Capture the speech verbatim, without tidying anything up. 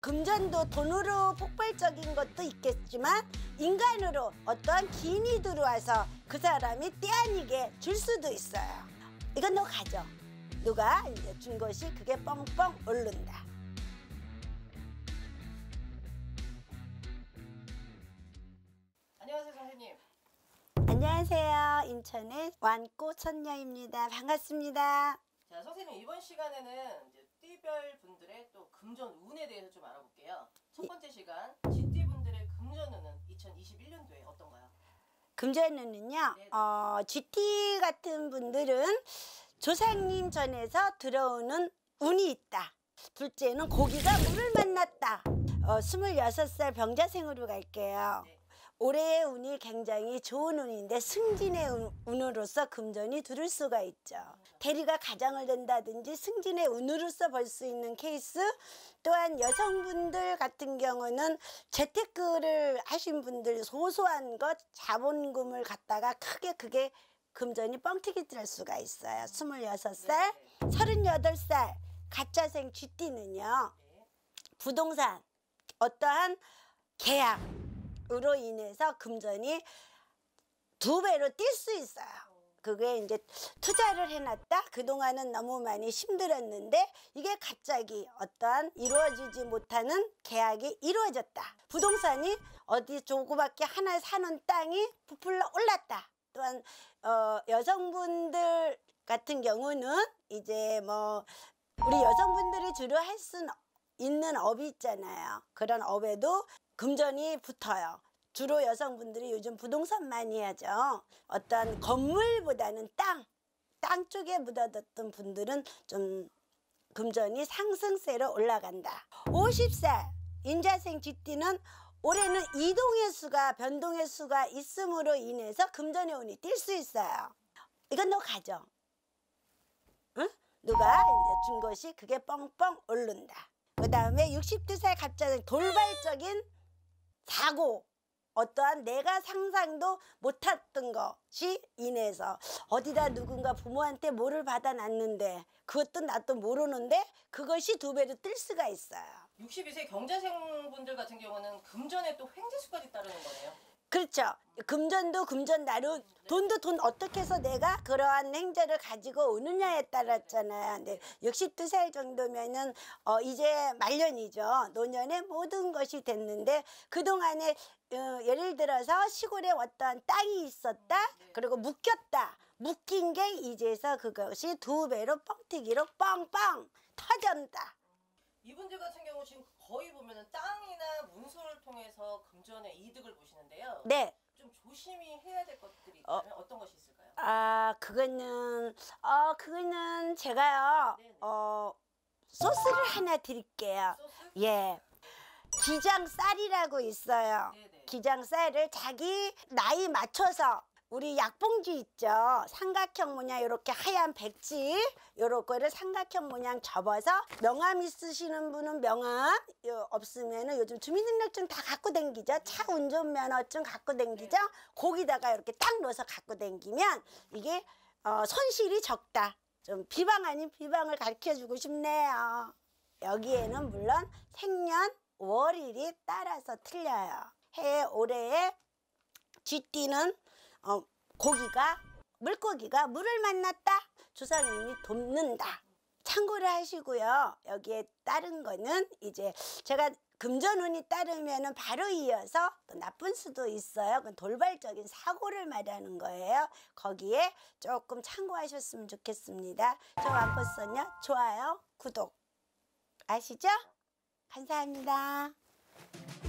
금전도 돈으로 폭발적인 것도 있겠지만 인간으로 어떠한 기인이 들어와서 그 사람이 때 아니게 줄 수도 있어요. 이건 너 가져. 누가 이제 준 것이 그게 뻥뻥 오른다. 안녕하세요, 선생님. 안녕하세요. 인천의 완꽃 선녀입니다. 반갑습니다. 자, 선생님 이번 시간에는 이제 띠별 분들의 또 금전 운에 대해서 좀 알아볼게요. 첫 번째 시간, 쥐띠 분들의 금전 운은 이천이십일 년도에 어떤가요? 금전 운은요, 어, 쥐띠 같은 분들은 조상님 전에서 들어오는 운이 있다. 둘째는 고기가 물을 만났다. 어, 스물여섯 살 병자생으로 갈게요. 네. 올해의 운이 굉장히 좋은 운인데 승진의 운, 운으로서 금전이 들을 수가 있죠. 대리가 가장을 댄다든지 승진의 운으로서 볼 수 있는 케이스. 또한 여성분들 같은 경우는 재테크를 하신 분들 소소한 것 자본금을 갖다가 크게 그게 금전이 뻥튀기 될 수가 있어요. 스물여섯 살, 네. 서른여덟 살 가짜생 쥐띠는요. 네. 부동산 어떠한 계약 으로 인해서 금전이 두 배로 뛸 수 있어요. 그게 이제 투자를 해놨다. 그동안은 너무 많이 힘들었는데 이게 갑자기 어떠한 이루어지지 못하는 계약이 이루어졌다. 부동산이 어디 조그맣게 하나 사는 땅이 부풀러 올랐다. 또한 어, 여성분들 같은 경우는 이제 뭐 우리 여성분들이 주로 할 수 있는 업이 있잖아요. 그런 업에도 금전이 붙어요. 주로 여성분들이 요즘 부동산 많이 하죠. 어떤 건물보다는 땅, 땅 쪽에 묻어뒀던 분들은 좀 금전이 상승세로 올라간다. 오십 살 인자생 쥐띠는 올해는 이동의 수가 변동의 수가 있음으로 인해서 금전의 운이 뛸 수 있어요. 이건 너 가져. 응? 누가 이제 준 것이 그게 뻥뻥 오른다. 그 다음에 육십두 살 갑자기 돌발적인 사고, 어떠한 내가 상상도 못했던 것이 인해서 어디다 누군가 부모한테 뭐를 받아놨는데 그것도 나도 모르는데 그것이 두 배로 뜰 수가 있어요. 육십이 세 경자생 분들 같은 경우는 금전에 또 횡재수까지 따르는 거네요. 그렇죠. 금전도 금전 나루, 돈도 돈 어떻게 해서 내가 그러한 행자를 가지고 오느냐에 따랐잖아요. 근데 육십두 살 정도면은 어 이제 말년이죠. 노년에 모든 것이 됐는데 그동안에 어, 예를 들어서 시골에 어떠한 땅이 있었다. 그리고 묶였다. 묶인 게 이제서 그것이 두 배로 뻥튀기로 뻥뻥 터진다. 이분들 같은 경우 지금 거의 보면은 땅이나 문서를 통해서 금전의 이득을 보시는데요. 네. 좀 조심히 해야 될 것들이 있다면 어, 어떤 것이 있을까요? 아, 그거는 어 그거는 제가요. 네네. 어 소스를 하나 드릴게요. 소스? 예. 기장쌀이라고 있어요. 네네. 기장쌀을 자기 나이 맞춰서 우리 약봉지 있죠. 삼각형 모양 이렇게 하얀 백지 요런 거를 삼각형 모양 접어서 명함 있으시는 분은 명함 없으면은 요즘 주민등록증 다 갖고 댕기죠. 차 운전면허증 갖고 댕기죠. 거기다가 이렇게 딱 넣어서 갖고 댕기면 이게 어, 손실이 적다. 좀 비방 아닌 비방을 가르쳐주고 싶네요. 여기에는 물론 생년 월일이 따라서 틀려요. 해 올해에 쥐띠는 어, 고기가 물고기가 물을 만났다. 조상님이 돕는다. 참고를 하시고요. 여기에 따른 거는 이제 제가 금전운이 따르면은 바로 이어서 또 나쁜 수도 있어요. 그건 돌발적인 사고를 말하는 거예요. 거기에 조금 참고하셨으면 좋겠습니다. 저 완꽃선녀 좋아요, 구독 아시죠? 감사합니다.